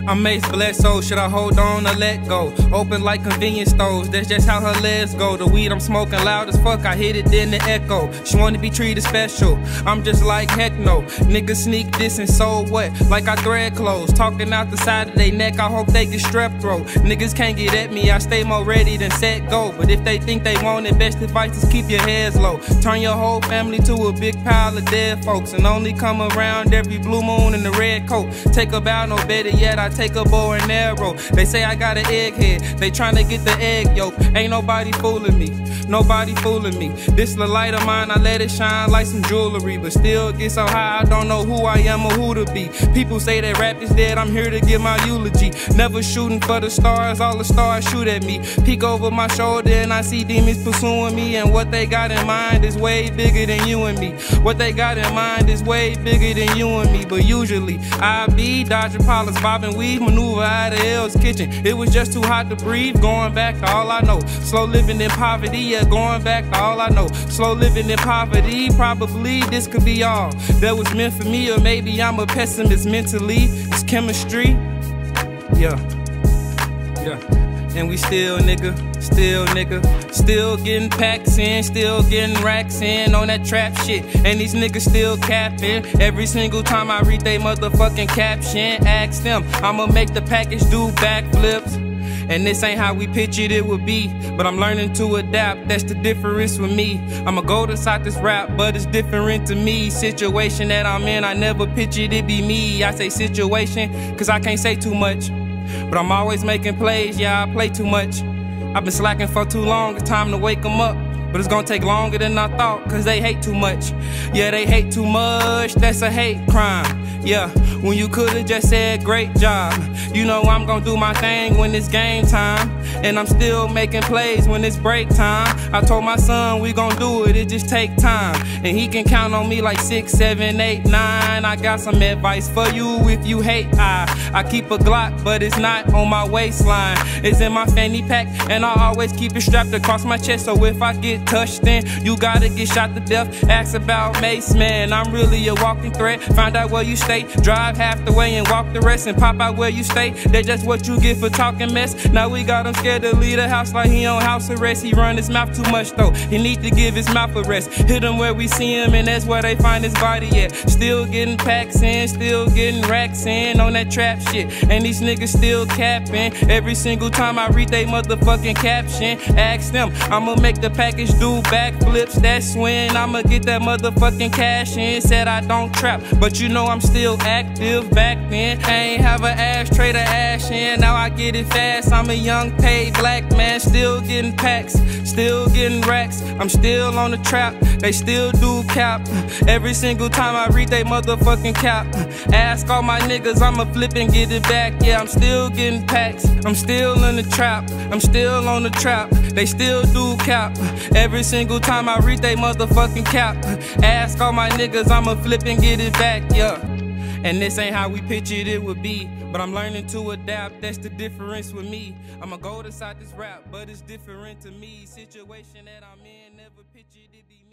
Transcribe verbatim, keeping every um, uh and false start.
I'm Mace Bledsoe, should I hold on or let go? Open like convenience stores, that's just how her legs go. The weed I'm smoking loud as fuck, I hit it then the echo. She wanna be treated special, I'm just like heck no. Niggas sneak this and so what, like I thread clothes. Talking out the side of their neck, I hope they get strep throat. Niggas can't get at me, I stay more ready than set go. But if they think they want it, best advice is keep your heads low. Turn your whole family to a big pile of dead folks, and only come around every blue moon in the red coat. Take a bow, no better yet, I take a bow and arrow. They say I got an egghead, they tryna get the egg yolk. Ain't nobody fooling me, nobody fooling me. This the light of mine, I let it shine like some jewelry. But still get so high, I don't know who I am or who to be. People say that rap is dead, I'm here to give my eulogy. Never shooting for the stars, all the stars shoot at me. Peek over my shoulder and I see demons pursuing me. And what they got in mind is way bigger than you and me. What they got in mind is way bigger than you and me. But usually I be dodging pilots, bobbing weave, maneuver out of L's kitchen. It was just too hot to breathe, going back to all I know. Slow living in poverty, yeah, going back to all I know. Slow living in poverty, probably this could be all that was meant for me. Or maybe I'm a pessimist mentally. It's chemistry, yeah, yeah. And we still nigga, still nigga, still getting packs in, still getting racks in on that trap shit. And these niggas still capping. Every single time I read they motherfucking caption, ask them, I'ma make the package do backflips. And this ain't how we pictured it would be, but I'm learning to adapt, that's the difference with me. I'ma go inside this rap, but it's different to me. Situation that I'm in, I never pictured it be me. I say situation, cause I can't say too much, but I'm always making plays, yeah, I play too much. I've been slacking for too long, it's time to wake them up. But it's gonna take longer than I thought, cause they hate too much. Yeah, they hate too much, that's a hate crime. Yeah, when you could've just said great job. You know I'm gonna do my thing when it's game time, and I'm still making plays when it's break time. I told my son we gon' do it, it just take time. And he can count on me like six, seven, eight, nine. I got some advice for you if you hate. I, I keep a Glock, but it's not on my waistline. It's in my fanny pack, and I always keep it strapped across my chest. So if I get touched, then you gotta get shot to death. Ask about Mace, man, I'm really a walking threat. Find out where you stay, drive half the way and walk the rest, and pop out where you stay. That's just what you get for talking mess. Now we got him scared to leave the house like he on house arrest. He run his mouth too much though, he need to give his mouth a rest. Hit him where we see him, and that's where they find his body at. Still getting packs in, still getting racks in on that trap shit. And these niggas still capping. Every single time I read they motherfucking caption, ask them, I'ma make the package do backflips. That's when I'ma get that motherfucking cash in. Said I don't trap, but you know I'm still active. Back then I ain't have an ashtray to ash in, now I get it fast. I'm a young paid black man, still getting packs, still getting racks. I'm still on the trap, they still do cap. Every single time I read they motherfucking cap. Ask all my niggas, I'ma flip and get it back. Yeah, I'm still getting packs, I'm still in the trap, I'm still on the trap, they still do cap. Every single time I read they motherfucking cap. Ask all my niggas, I'ma flip and get it back, yeah. And this ain't how we pictured it would be, but I'm learning to adapt, that's the difference with me. I'ma go inside this rap, but it's different to me. Situation that I'm in, never pictured it be